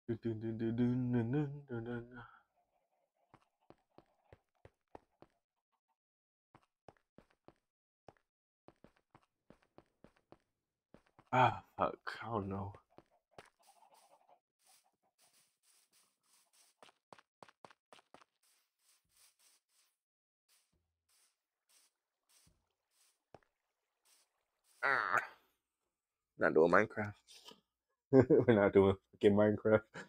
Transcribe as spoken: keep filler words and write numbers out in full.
Ah, fuck. I don't know. Ah, not doing Minecraft. We're not doing fucking Minecraft.